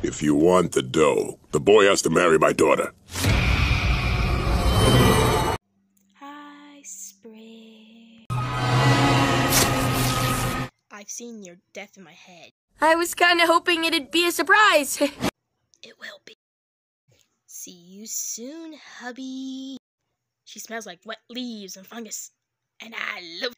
If you want the dough, the boy has to marry my daughter. Hi, Spring. I've seen your death in my head. I was kinda hoping it'd be a surprise. It will be. See you soon, hubby. She smells like wet leaves and fungus, and I love